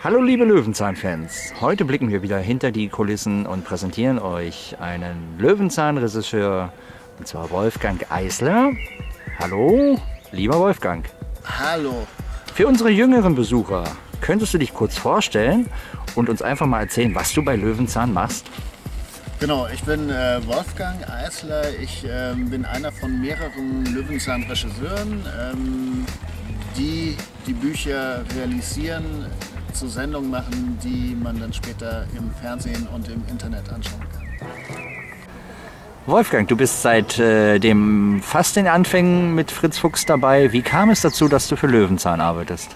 Hallo liebe Löwenzahn-Fans, heute blicken wir wieder hinter die Kulissen und präsentieren euch einen Löwenzahn-Regisseur, und zwar Wolfgang Eisler. Hallo, lieber Wolfgang. Hallo. Für unsere jüngeren Besucher, könntest du dich kurz vorstellen und uns einfach mal erzählen, was du bei Löwenzahn machst? Genau, ich bin Wolfgang Eisler, ich bin einer von mehreren Löwenzahn-Regisseuren, die die Bücher realisieren, zu Sendungen machen, die man dann später im Fernsehen und im Internet anschauen kann. Wolfgang, du bist seit fast den Anfängen mit Fritz Fuchs dabei. Wie kam es dazu, dass du für Löwenzahn arbeitest?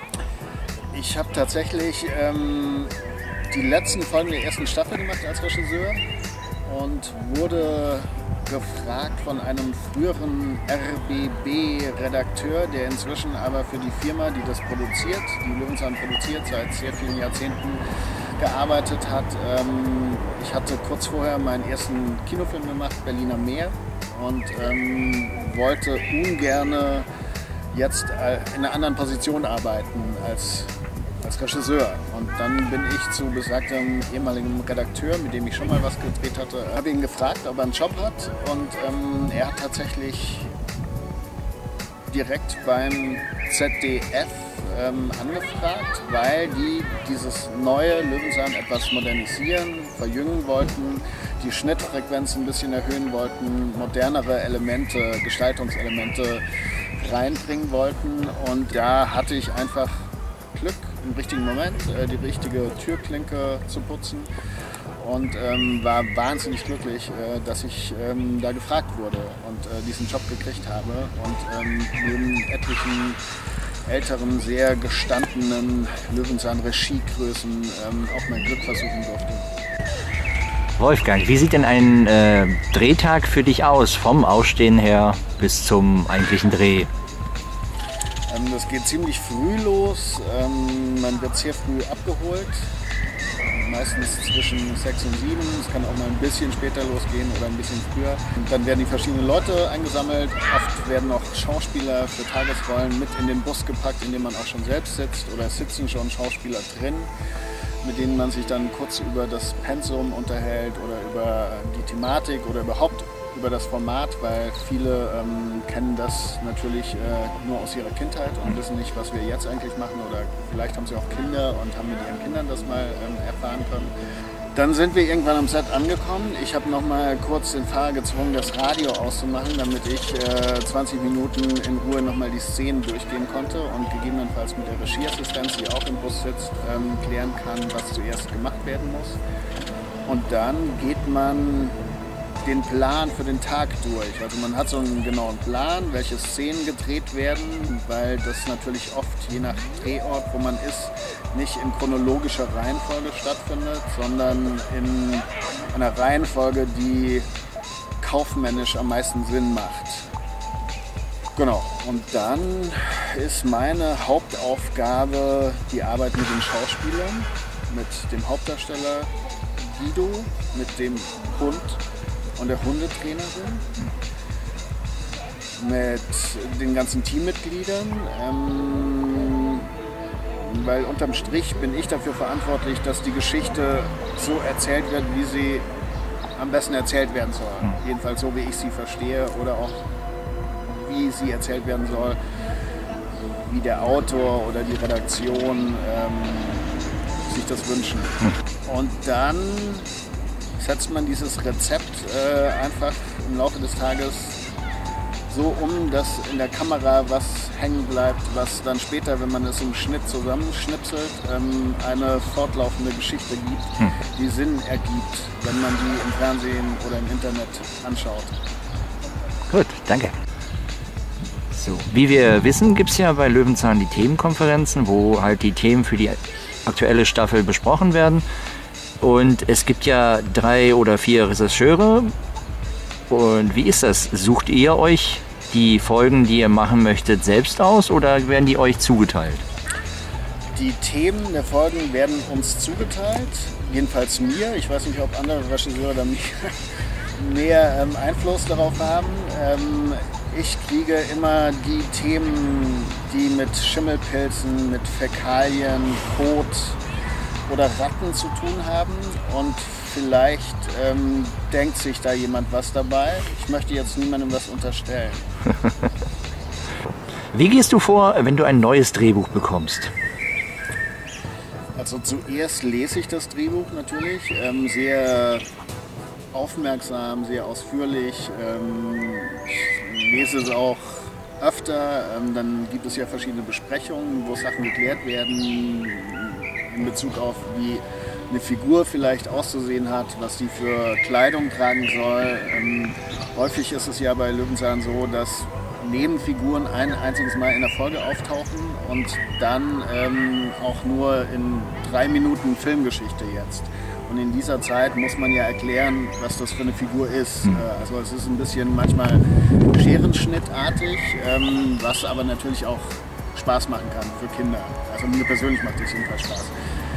Ich habe tatsächlich die letzten Folgen der ersten Staffel gemacht als Regisseur und wurde gefragt von einem früheren RBB-Redakteur, der inzwischen aber für die Firma, die das produziert, die Löwenzahn produziert, seit sehr vielen Jahrzehnten gearbeitet hat. Ich hatte kurz vorher meinen ersten Kinofilm gemacht, Berliner Meer, und wollte ungern jetzt in einer anderen Position arbeiten als Regisseur. Und dann bin ich zu besagtem ehemaligen Redakteur, mit dem ich schon mal was gedreht hatte, habe ihn gefragt, ob er einen Job hat. Und er hat tatsächlich direkt beim ZDF angefragt, weil die dieses neue Löwenzahn etwas modernisieren, verjüngen wollten, die Schnittfrequenz ein bisschen erhöhen wollten, modernere Elemente, Gestaltungselemente reinbringen wollten. Und da hatte ich einfach Glück, im richtigen Moment die richtige Türklinke zu putzen und war wahnsinnig glücklich, dass ich da gefragt wurde und diesen Job gekriegt habe und neben etlichen älteren, sehr gestandenen Löwenzahn-Regiegrößen auch mein Glück versuchen durfte. Wolfgang, wie sieht denn ein Drehtag für dich aus, vom Aufstehen her bis zum eigentlichen Dreh? Das geht ziemlich früh los, man wird sehr früh abgeholt, meistens zwischen 6 und 7, es kann auch mal ein bisschen später losgehen oder ein bisschen früher. Und dann werden die verschiedenen Leute eingesammelt, oft werden auch Schauspieler für Tagesrollen mit in den Bus gepackt, in dem man auch schon selbst sitzt, oder es sitzen schon Schauspieler drin, mit denen man sich dann kurz über das Pensum unterhält oder über die Thematik oder überhaupt über das Format, weil viele kennen das natürlich nur aus ihrer Kindheit und wissen nicht, was wir jetzt eigentlich machen, oder vielleicht haben sie auch Kinder und haben mit ihren Kindern das mal erfahren können. Dann sind wir irgendwann am Set angekommen. Ich habe noch mal kurz den Fahrer gezwungen, das Radio auszumachen, damit ich 20 Minuten in Ruhe noch mal die Szenen durchgehen konnte und gegebenenfalls mit der Regieassistenz, die auch im Bus sitzt, klären kann, was zuerst gemacht werden muss. Und dann geht man den Plan für den Tag durch. Also man hat so einen genauen Plan, welche Szenen gedreht werden, weil das natürlich oft je nach Drehort, wo man ist, nicht in chronologischer Reihenfolge stattfindet, sondern in einer Reihenfolge, die kaufmännisch am meisten Sinn macht. Genau. Und dann ist meine Hauptaufgabe die Arbeit mit den Schauspielern, mit dem Hauptdarsteller Guido, mit dem Hund und der Hundetrainerin, mit den ganzen Teammitgliedern, weil unterm Strich bin ich dafür verantwortlich, dass die Geschichte so erzählt wird, wie sie am besten erzählt werden soll. Jedenfalls so, wie ich sie verstehe, oder auch wie sie erzählt werden soll, wie der Autor oder die Redaktion sich das wünschen. Und dann setzt man dieses Rezept einfach im Laufe des Tages so um, dass in der Kamera was hängen bleibt, was dann später, wenn man es im Schnitt zusammenschnipselt, eine fortlaufende Geschichte gibt, die Sinn ergibt, wenn man die im Fernsehen oder im Internet anschaut. Gut, danke. So, wie wir wissen, gibt es ja bei Löwenzahn die Themenkonferenzen, wo halt die Themen für die aktuelle Staffel besprochen werden. Und es gibt ja 3 oder 4 Regisseure. Und wie ist das? Sucht ihr euch die Folgen, die ihr machen möchtet, selbst aus, oder werden die euch zugeteilt? Die Themen der Folgen werden uns zugeteilt, jedenfalls mir. Ich weiß nicht, ob andere Regisseure da mehr Einfluss darauf haben. Ich kriege immer die Themen, die mit Schimmelpilzen, mit Fäkalien, Kot oder Ratten zu tun haben. Und vielleicht denkt sich da jemand was dabei. Ich möchte jetzt niemandem was unterstellen. Wie gehst du vor, wenn du ein neues Drehbuch bekommst? Also zuerst lese ich das Drehbuch natürlich, sehr aufmerksam, sehr ausführlich. Ich lese es auch öfter. Dann gibt es ja verschiedene Besprechungen, wo Sachen geklärt werden in Bezug auf, wie eine Figur vielleicht auszusehen hat, was die für Kleidung tragen soll. Häufig ist es ja bei Löwenzahn so, dass Nebenfiguren ein einziges Mal in der Folge auftauchen und dann auch nur in 3 Minuten Filmgeschichte jetzt. Und in dieser Zeit muss man ja erklären, was das für eine Figur ist. Also es ist ein bisschen manchmal scherenschnittartig, was aber natürlich auch Spaß machen kann für Kinder. Also mir persönlich macht das jedenfalls Spaß.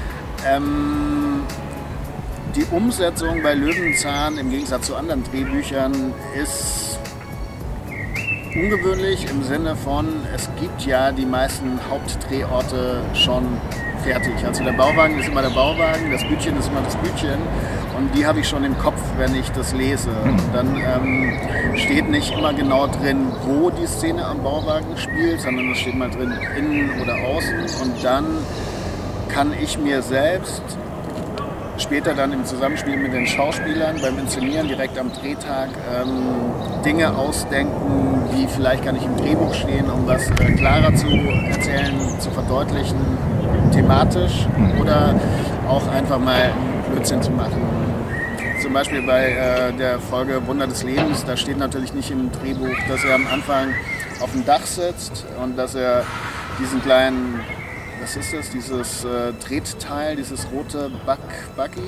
Die Umsetzung bei Löwenzahn im Gegensatz zu anderen Drehbüchern ist ungewöhnlich im Sinne von, es gibt ja die meisten Hauptdrehorte schon fertig. Also der Bauwagen ist immer der Bauwagen, das Bütchen ist immer das Bütchen und die habe ich schon im Kopf, wenn ich das lese. Und dann steht nicht immer genau drin, wo die Szene am Bauwagen spielt, sondern es steht mal drin, innen oder außen und dann kann ich mir selbst später dann im Zusammenspiel mit den Schauspielern beim Inszenieren direkt am Drehtag Dinge ausdenken, die vielleicht gar nicht im Drehbuch stehen, um was klarer zu erzählen, zu verdeutlichen, thematisch oder auch einfach mal Blödsinn zu machen. Zum Beispiel bei der Folge Wunder des Lebens, da steht natürlich nicht im Drehbuch, dass er am Anfang auf dem Dach sitzt und dass er diesen kleinen, was ist das, dieses Tretteil, dieses rote Buggy,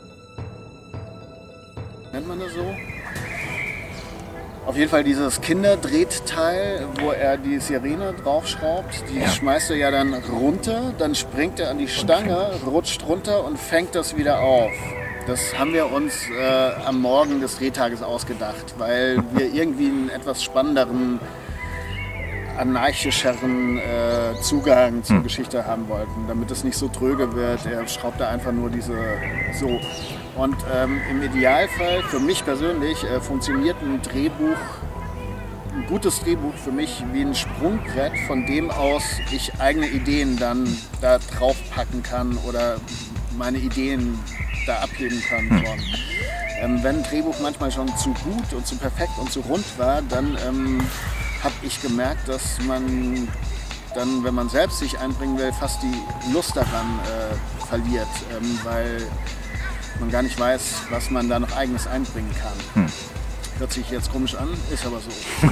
nennt man das so? Auf jeden Fall dieses Kinderdrehteil, wo er die Sirene draufschraubt, die schmeißt er ja dann runter, dann springt er an die Stange, rutscht runter und fängt das wieder auf. Das haben wir uns am Morgen des Drehtages ausgedacht, weil wir irgendwie einen etwas spannenderen, anarchischeren Zugang zur Geschichte haben wollten, damit es nicht so tröge wird. Er schraubt da einfach nur diese so. Und im Idealfall, für mich persönlich, funktioniert ein gutes Drehbuch für mich wie ein Sprungbrett, von dem aus ich eigene Ideen dann da drauf packen kann oder meine Ideen da abheben kann von. Wenn ein Drehbuch manchmal schon zu gut und zu perfekt und zu rund war, dann habe ich gemerkt, dass man dann, wenn man selbst sich einbringen will, fast die Lust daran verliert, weil man gar nicht weiß, was man da noch Eigenes einbringen kann. Hört sich jetzt komisch an, ist aber so.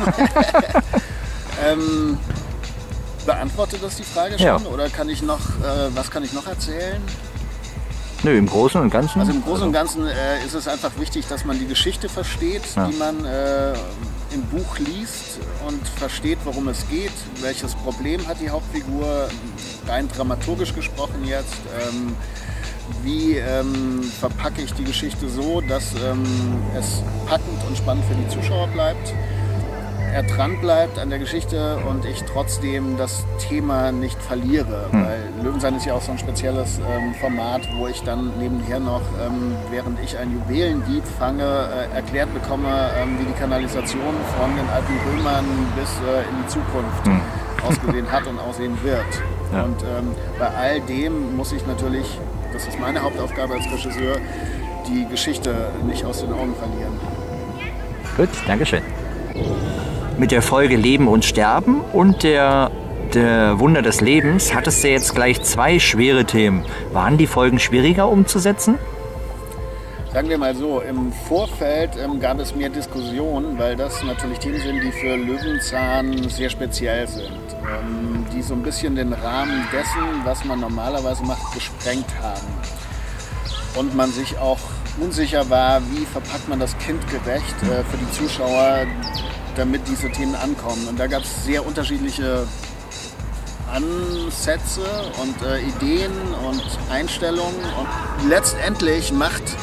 Beantwortet das die Frage schon? Ja. Oder kann ich noch, was kann ich noch erzählen? Nö, im Großen und Ganzen. Also im Großen und Ganzen ist es einfach wichtig, dass man die Geschichte versteht, die man im Buch liest und versteht, worum es geht, welches Problem hat die Hauptfigur, rein dramaturgisch gesprochen jetzt, wie verpacke ich die Geschichte so, dass es packend und spannend für die Zuschauer bleibt, er dran bleibt an der Geschichte und ich trotzdem das Thema nicht verliere, weil Löwenzahn ist ja auch so ein spezielles Format, wo ich dann nebenher noch, während ich ein Juwelendieb fange, erklärt bekomme, wie die Kanalisation von den alten Römern bis in die Zukunft ausgesehen hat und aussehen wird. Ja. Und bei all dem muss ich natürlich, das ist meine Hauptaufgabe als Regisseur, die Geschichte nicht aus den Augen verlieren. Gut, Dankeschön. Mit der Folge Leben und Sterben und der Wunder des Lebens hattest du jetzt gleich 2 schwere Themen. Waren die Folgen schwieriger umzusetzen? Sagen wir mal so, im Vorfeld gab es mehr Diskussionen, weil das natürlich Themen sind, die für Löwenzahn sehr speziell sind. Die so ein bisschen den Rahmen dessen, was man normalerweise macht, gesprengt haben. Und man sich auch unsicher war, wie verpackt man das kindgerecht für die Zuschauer, damit diese Themen ankommen. Und da gab es sehr unterschiedliche Ansätze und Ideen und Einstellungen. Und letztendlich macht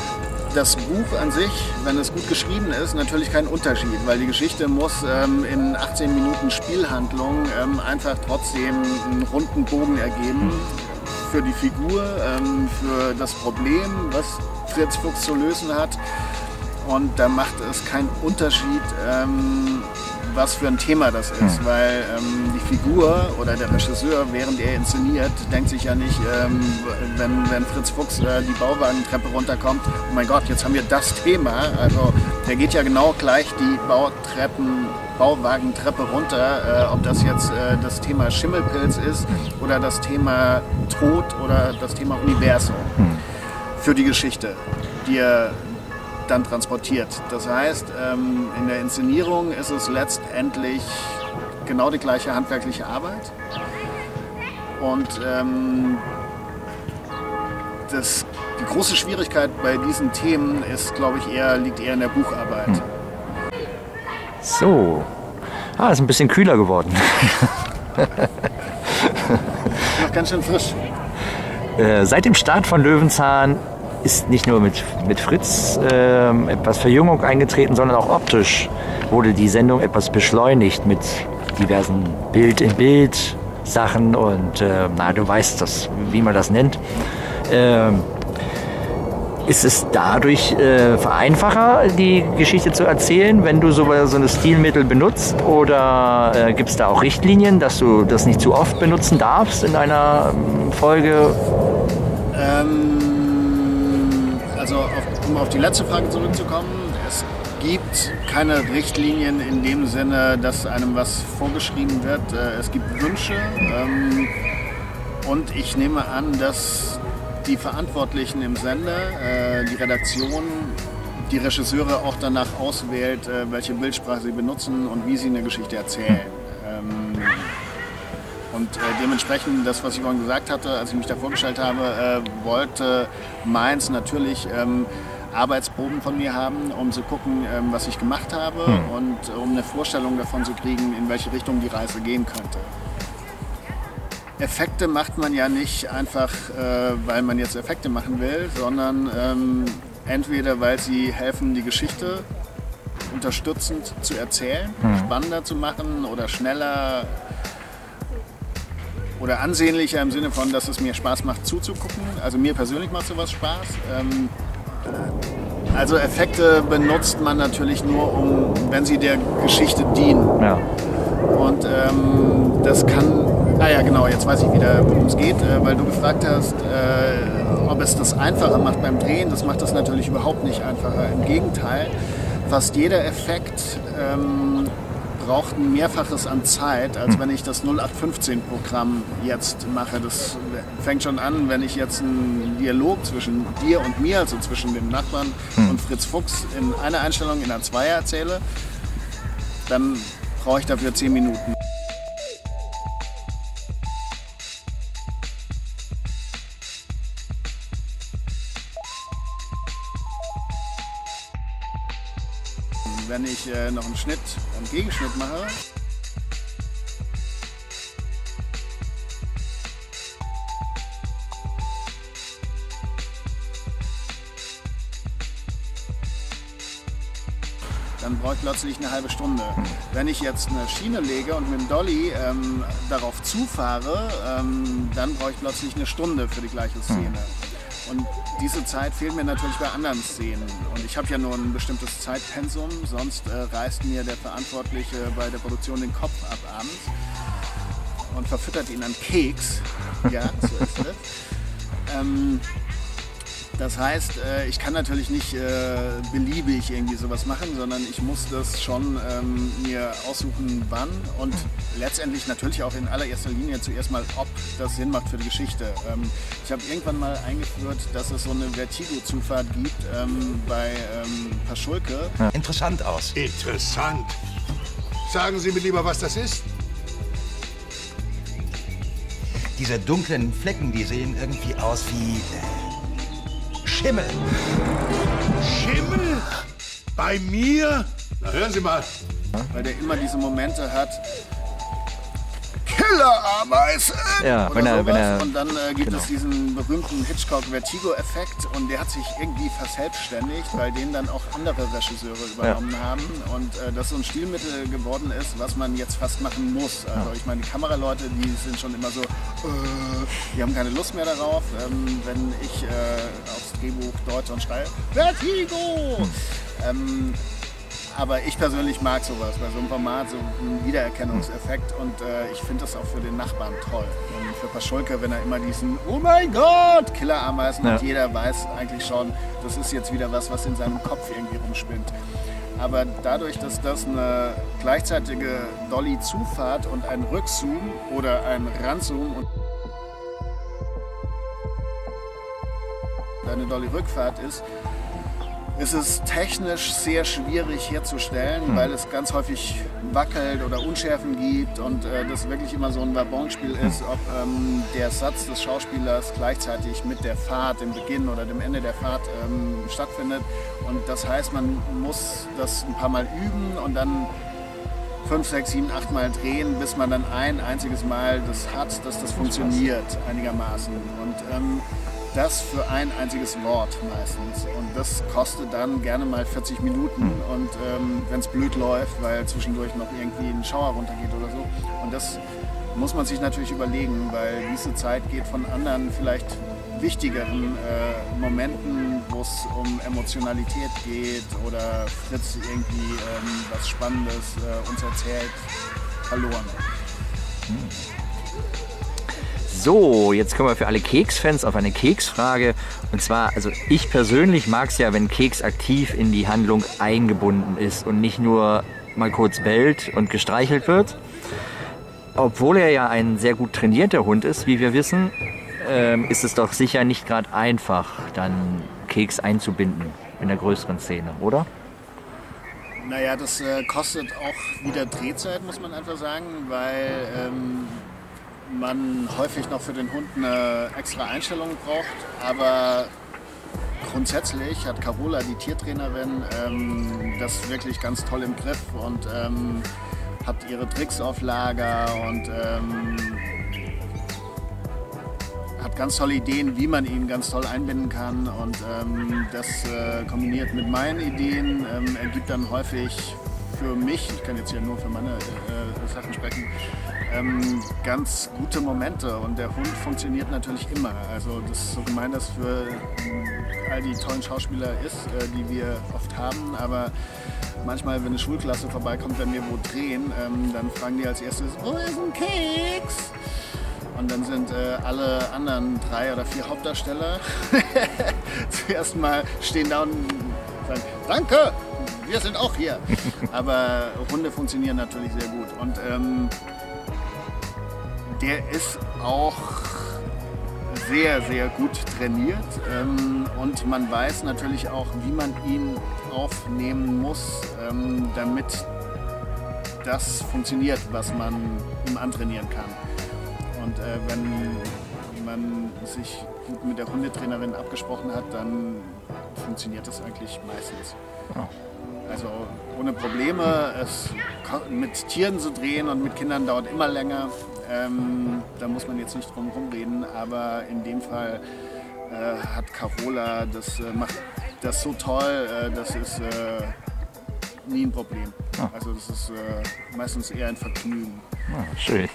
das Buch an sich, wenn es gut geschrieben ist, natürlich kein Unterschied, weil die Geschichte muss in 18 Minuten Spielhandlung einfach trotzdem einen runden Bogen ergeben für die Figur, für das Problem, was Fritz Fuchs zu lösen hat. Und da macht es keinen Unterschied, was für ein Thema das ist, weil die Figur oder der Regisseur, während er inszeniert, denkt sich ja nicht, wenn Fritz Fuchs die Bauwagentreppe runterkommt, oh mein Gott, jetzt haben wir das Thema. Also der geht ja genau gleich die Bauwagentreppe runter, ob das jetzt das Thema Schimmelpilz ist oder das Thema Tod oder das Thema Universum für die Geschichte, die er dann transportiert. Das heißt, in der Inszenierung ist es letztendlich genau die gleiche handwerkliche Arbeit. Und die große Schwierigkeit bei diesen Themen ist, glaube ich, liegt eher in der Bucharbeit. So. Ist ein bisschen kühler geworden. Noch ganz schön frisch. Seit dem Start von Löwenzahn ist nicht nur mit Fritz etwas Verjüngung eingetreten, sondern auch optisch wurde die Sendung etwas beschleunigt mit diversen Bild-in-Bild-Sachen und du weißt das, wie man das nennt. Ist es dadurch vereinfacher, die Geschichte zu erzählen, wenn du so eine Stilmittel benutzt? Oder gibt es da auch Richtlinien, dass du das nicht zu oft benutzen darfst in einer Folge? Also um auf die letzte Frage zurückzukommen, es gibt keine Richtlinien in dem Sinne, dass einem was vorgeschrieben wird. Es gibt Wünsche und ich nehme an, dass die Verantwortlichen im Sender, die Redaktion, die Regisseure auch danach auswählt, welche Bildsprache sie benutzen und wie sie eine Geschichte erzählen. Und dementsprechend, das, was ich vorhin gesagt hatte, als ich mich da vorgestellt habe, wollte Mainz natürlich Arbeitsproben von mir haben, um zu gucken, was ich gemacht habe und um eine Vorstellung davon zu kriegen, in welche Richtung die Reise gehen könnte. Effekte macht man ja nicht einfach, weil man jetzt Effekte machen will, sondern entweder, weil sie helfen, die Geschichte unterstützend zu erzählen, spannender zu machen oder schneller oder ansehnlicher im Sinne von, dass es mir Spaß macht zuzugucken. Also mir persönlich macht sowas Spaß. Also Effekte benutzt man natürlich nur, wenn sie der Geschichte dienen. Ja. Und das kann, ja genau, jetzt weiß ich wieder, worum es geht, weil du gefragt hast, ob es das einfacher macht beim Drehen. Das macht das natürlich überhaupt nicht einfacher. Im Gegenteil, fast jeder Effekt braucht ein Mehrfaches an Zeit, als wenn ich das 0815-Programm jetzt mache. Das fängt schon an, wenn ich jetzt einen Dialog zwischen dir und mir, also zwischen dem Nachbarn und Fritz Fuchs in einer Einstellung in einer Zweier erzähle, dann brauche ich dafür 10 Minuten. Wenn ich noch einen Schnitt, einen Gegenschnitt mache, dann brauche ich plötzlich eine halbe Stunde. Wenn ich jetzt eine Schiene lege und mit dem Dolly darauf zufahre, dann brauche ich plötzlich eine Stunde für die gleiche Szene. Und diese Zeit fehlt mir natürlich bei anderen Szenen. Und ich habe ja nur ein bestimmtes Zeitpensum, sonst reißt mir der Verantwortliche bei der Produktion den Kopf ab abends und verfüttert ihn an Keks. Ja, so ist es. Das heißt, ich kann natürlich nicht beliebig irgendwie sowas machen, sondern ich muss das schon mir aussuchen, wann und letztendlich natürlich auch in allererster Linie zuerst mal, ob das Sinn macht für die Geschichte. Ich habe irgendwann mal eingeführt, dass es so eine Vertigo-Zufahrt gibt bei Paschulke. Ja. Interessant aus. Interessant. Sagen Sie mir lieber, was das ist. Diese dunklen Flecken, die sehen irgendwie aus wie Schimmel. Schimmel? Bei mir? Na, hören Sie mal. Weil der immer diese Momente hat. Cut! Killer-Ameisen! Ja, wenn er, und dann gibt genau. es diesen berühmten Hitchcock-Vertigo-Effekt und der hat sich irgendwie verselbstständigt, weil den dann auch andere Regisseure übernommen haben und das so ein Stilmittel geworden ist, was man jetzt fast machen muss. Also ich meine, die Kameraleute, die sind schon immer so, die haben keine Lust mehr darauf, wenn ich aufs Drehbuch deute und schreie, Vertigo! Aber ich persönlich mag sowas, bei so einem Format, so einen Wiedererkennungseffekt und ich finde das auch für den Nachbarn toll. Und für Paschulke, wenn er immer diesen, oh mein Gott, Killer-Ameisen und jeder weiß eigentlich schon, das ist jetzt wieder was in seinem Kopf irgendwie rumspinnt. Aber dadurch, dass das eine gleichzeitige Dolly-Zufahrt und ein Rückzoom oder ein Ranzoom und eine Dolly-Rückfahrt ist es technisch sehr schwierig herzustellen, weil es ganz häufig wackelt oder Unschärfen gibt und das wirklich immer so ein Wabonspiel ist, ob der Satz des Schauspielers gleichzeitig mit der Fahrt, dem Beginn oder dem Ende der Fahrt stattfindet. Und das heißt, man muss das ein paar Mal üben und dann 5, 6, 7, 8 Mal drehen, bis man dann ein einziges Mal das hat, dass das funktioniert einigermaßen. Und das für ein einziges Wort meistens. Und das kostet dann gerne mal 40 Minuten und wenn es blöd läuft, weil zwischendurch noch irgendwie ein Schauer runtergeht oder so. Und das muss man sich natürlich überlegen, weil diese Zeit geht von anderen vielleicht wichtigeren Momenten, wo es um Emotionalität geht oder Fritz irgendwie was Spannendes uns erzählt, verloren. So, jetzt kommen wir für alle Keks-Fans auf eine Keksfrage. Und zwar, also ich persönlich mag es ja, wenn Keks aktiv in die Handlung eingebunden ist und nicht nur mal kurz bellt und gestreichelt wird. Obwohl er ja ein sehr gut trainierter Hund ist, wie wir wissen, ist es doch sicher nicht gerade einfach, dann Keks einzubinden in der größeren Szene, oder? Naja, das kostet auch wieder Drehzeit, muss man einfach sagen, weil man häufig noch für den Hund eine extra Einstellung braucht, aber grundsätzlich hat Carola, die Tiertrainerin, das wirklich ganz toll im Griff und hat ihre Tricks auf Lager und hat ganz tolle Ideen, wie man ihn ganz toll einbinden kann und das kombiniert mit meinen Ideen ergibt dann häufig für mich, ich kann jetzt hier nur für meine Sachen sprechen, ganz gute Momente und der Hund funktioniert natürlich immer. Also das ist so gemein, dass für all die tollen Schauspieler ist, die wir oft haben, aber manchmal, wenn eine Schulklasse vorbeikommt, wenn wir wo drehen, dann fragen die als erstes, wo ist ein Keks? Und dann sind alle anderen 3 oder 4 Hauptdarsteller zuerst mal stehen da und sagen, danke, wir sind auch hier. Aber Hunde funktionieren natürlich sehr gut. Und der ist auch sehr, sehr gut trainiert und man weiß natürlich auch, wie man ihn aufnehmen muss, damit das funktioniert, was man ihm antrainieren kann. Und wenn man sich gut mit der Hundetrainerin abgesprochen hat, dann funktioniert das eigentlich meistens. Also ohne Probleme. Mit Tieren zu drehen und mit Kindern dauert immer länger. Da muss man jetzt nicht drum rumreden, aber in dem Fall hat Carola, macht das so toll, das ist nie ein Problem. Also das ist meistens eher ein Vergnügen. Schön.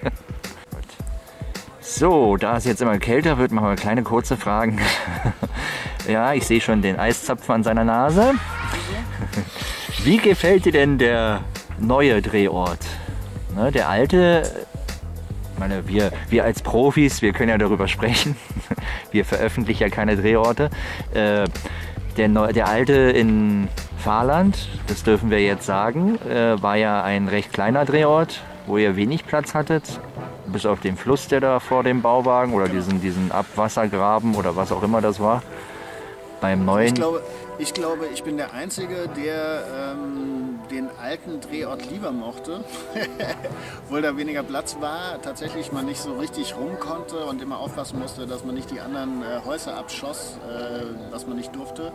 So, da es jetzt immer kälter wird, machen wir kleine kurze Fragen. Ja, ich sehe schon den Eiszapfen an seiner Nase. Wie gefällt dir denn der neue Drehort? Ne, der alte, ich meine, wir als Profis, wir können ja darüber sprechen. Wir veröffentlichen ja keine Drehorte. Der alte in Fahrland, das dürfen wir jetzt sagen, war ja ein recht kleiner Drehort, wo ihr wenig Platz hattet. Bis auf den Fluss, der da vor dem Bauwagen oder diesen Abwassergraben oder was auch immer das war. Beim neuen. Ich glaube, ich bin der Einzige, der den alten Drehort lieber mochte. Obwohl da weniger Platz war, tatsächlich man nicht so richtig rum konnte und immer aufpassen musste, dass man nicht die anderen Häuser abschoss, was man nicht durfte.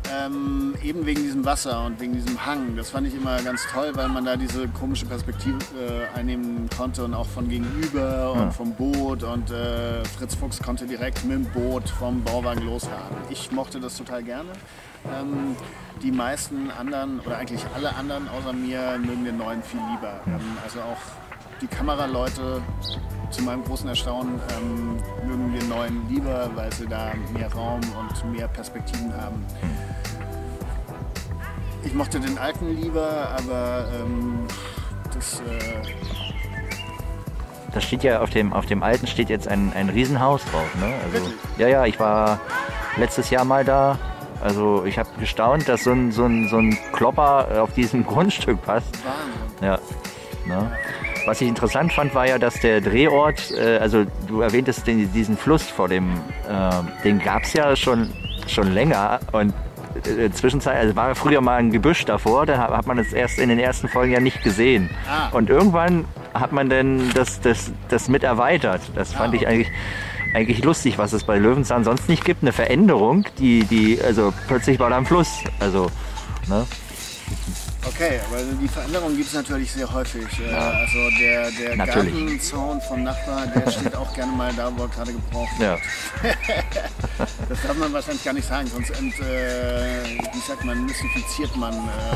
Eben wegen diesem Wasser und wegen diesem Hang. Das fand ich immer ganz toll, weil man da diese komische Perspektive einnehmen konnte und auch von gegenüber und vom Boot. Und Fritz Fuchs konnte direkt mit dem Boot vom Bauwagen losfahren. Ich mochte das total gerne. Die meisten anderen, oder eigentlich alle anderen außer mir, mögen den neuen viel lieber. Also auch die Kameraleute, zu meinem großen Erstaunen, mögen den neuen lieber, weil sie da mehr Raum und mehr Perspektiven haben. Ich mochte den alten lieber, aber da steht ja auf dem alten steht jetzt ein Riesenhaus drauf. Ne? Also, ja, ich war letztes Jahr mal da. Also ich habe gestaunt, dass so ein Klopper auf diesem Grundstück passt. Wahnsinn. Ja. Ne? Was ich interessant fand, war ja, dass der Drehort, also du erwähntest diesen Fluss vor dem, den gab es ja schon länger und zwischenzeitlich, also war früher mal ein Gebüsch davor, da hat man es erst in den ersten Folgen ja nicht gesehen. Und irgendwann hat man dann das mit erweitert. Das fand ich eigentlich lustig, was es bei Löwenzahn sonst nicht gibt. Eine Veränderung, also plötzlich war da ein Fluss. Also, ne? Okay, aber die Veränderung gibt es natürlich sehr häufig. Also der Gartenzaun vom Nachbar, der steht auch gerne mal da, wo er gerade gebraucht wird. Ja. Das darf man wahrscheinlich gar nicht sagen, sonst wie sagt man, mystifiziert man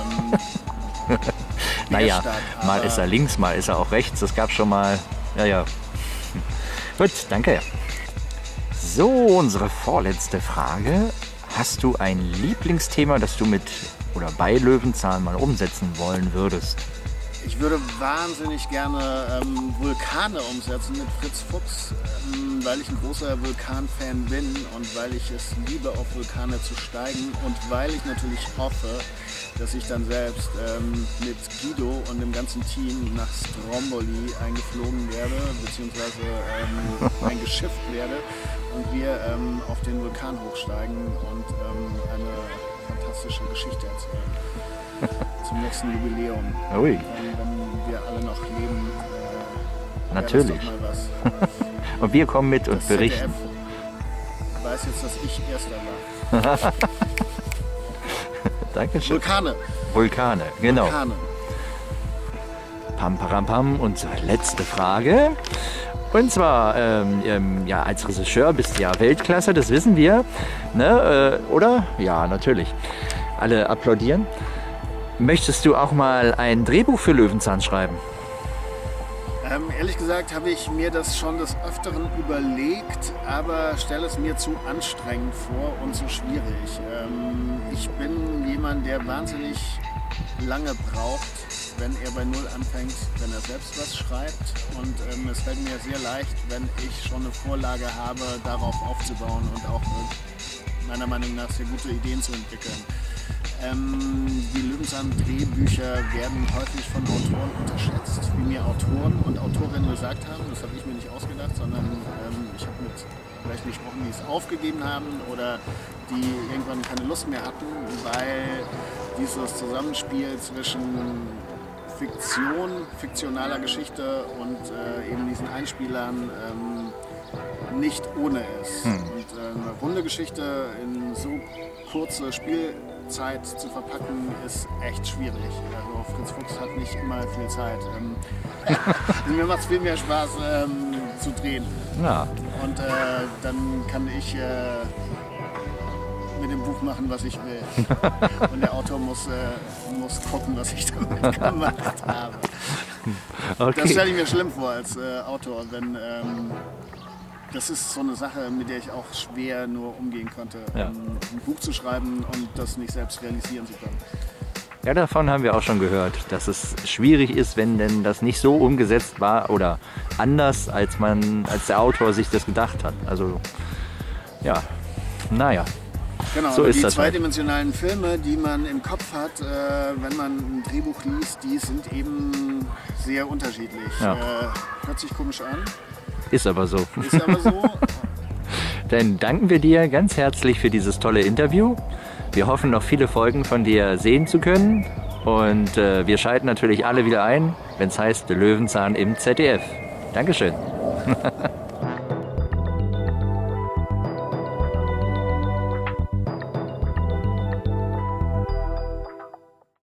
naja, mal ist er links, mal ist er auch rechts. Das gab schon mal. Ja. Gut, danke. So, unsere vorletzte Frage. Hast du ein Lieblingsthema, das du mit oder bei Löwenzahn mal umsetzen wollen würdest? Ich würde wahnsinnig gerne Vulkane umsetzen mit Fritz Fuchs, weil ich ein großer Vulkan-Fan bin und weil ich es liebe, auf Vulkane zu steigen und weil ich natürlich hoffe, dass ich dann selbst mit Guido und dem ganzen Team nach Stromboli eingeflogen werde, beziehungsweise eingeschifft werde und wir auf den Vulkan hochsteigen und eine fantastische Geschichte erzählen. Zum nächsten Jubiläum. Ui. Wenn wir alle noch leben, natürlich. Das doch mal was. Und wir kommen mit und das berichten. ZDF weiß jetzt, dass ich Erster war. Dankeschön. Vulkane, genau. Vulkane. Pam, param, pam. Unsere letzte Frage. Und zwar, ja, als Regisseur bist du ja Weltklasse, das wissen wir. Ne? Oder? Ja, natürlich. Alle applaudieren. Möchtest du auch mal ein Drehbuch für Löwenzahn schreiben? Ehrlich gesagt habe ich mir das schon des Öfteren überlegt, aber stelle es mir zu anstrengend vor und zu schwierig. Ich bin jemand, der wahnsinnig lange braucht, wenn er bei Null anfängt, wenn er selbst was schreibt. Und es fällt mir sehr leicht, wenn ich schon eine Vorlage habe, darauf aufzubauen und auch meiner Meinung nach sehr gute Ideen zu entwickeln. Die Löwenzahn-Drehbücher werden häufig von Autoren unterschätzt, wie mir Autoren und Autorinnen gesagt haben. Das habe ich mir nicht ausgedacht, sondern ich habe mit Leuten gesprochen, die es aufgegeben haben oder die irgendwann keine Lust mehr hatten, weil dieses Zusammenspiel zwischen fiktionaler Geschichte und eben diesen Einspielern nicht ohne ist. Und eine runde Geschichte in so kurze Spielzeit zu verpacken, ist echt schwierig. Also Fritz Fuchs hat nicht immer viel Zeit. Mir macht es viel mehr Spaß zu drehen. Ja. Und dann kann ich mit dem Buch machen, was ich will. Und der Autor muss gucken, was ich damit gemacht habe. Okay. Das stelle ich mir schlimm vor als Autor, wenn das ist so eine Sache, mit der ich auch schwer nur umgehen konnte, ein Buch zu schreiben und das nicht selbst realisieren zu können. Ja, davon haben wir auch schon gehört, dass es schwierig ist, wenn denn das nicht so umgesetzt war oder anders, als der Autor sich das gedacht hat. Also, ja, naja. Genau, so ist die das zweidimensionalen Filme, die man im Kopf hat, wenn man ein Drehbuch liest, die sind eben sehr unterschiedlich. Ja. Hört sich komisch an. Ist aber so. Ist aber so. Dann danken wir dir ganz herzlich für dieses tolle Interview. Wir hoffen, noch viele Folgen von dir sehen zu können. Und wir schalten natürlich alle wieder ein, wenn es heißt Löwenzahn im ZDF. Dankeschön.